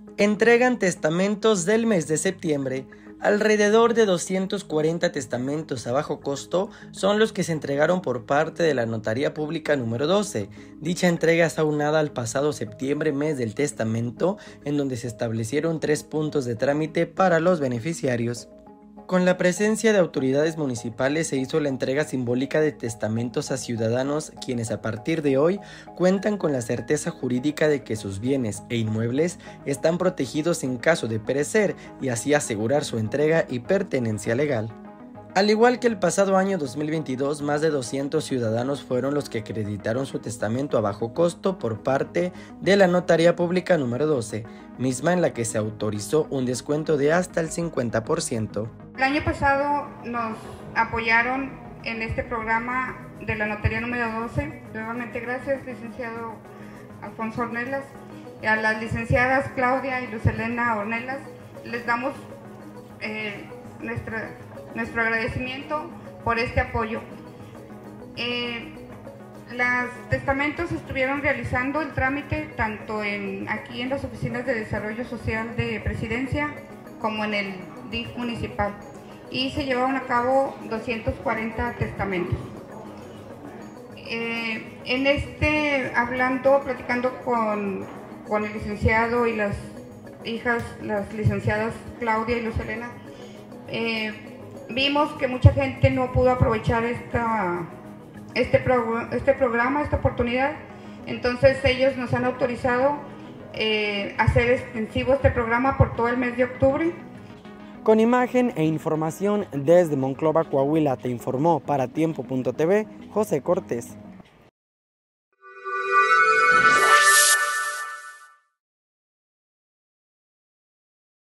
Entregan testamentos del mes de septiembre. Alrededor de 240 testamentos a bajo costo son los que se entregaron por parte de la Notaría Pública número 12. Dicha entrega está aunada al pasado septiembre, mes del testamento, en donde se establecieron 3 puntos de trámite para los beneficiarios. Con la presencia de autoridades municipales se hizo la entrega simbólica de testamentos a ciudadanos quienes a partir de hoy cuentan con la certeza jurídica de que sus bienes e inmuebles están protegidos en caso de perecer y así asegurar su entrega y pertenencia legal. Al igual que el pasado año 2022, más de 200 ciudadanos fueron los que acreditaron su testamento a bajo costo por parte de la Notaría Pública número 12, misma en la que se autorizó un descuento de hasta el 50%. El año pasado nos apoyaron en este programa de la Notaría número 12. Nuevamente gracias, licenciado Alfonso Ornelas, y a las licenciadas Claudia y Luz Elena Ornelas. Les damos nuestro agradecimiento por este apoyo. Los testamentos estuvieron realizando el trámite tanto aquí en las oficinas de desarrollo social de Presidencia como en el DIF municipal, y se llevaron a cabo 240 testamentos. Platicando con el licenciado y las hijas, las licenciadas Claudia y Luz Elena, vimos que mucha gente no pudo aprovechar este programa, esta oportunidad. Entonces ellos nos han autorizado hacer extensivo este programa por todo el mes de octubre. Con imagen e información desde Monclova, Coahuila, te informó para Tiempo.tv José Cortés.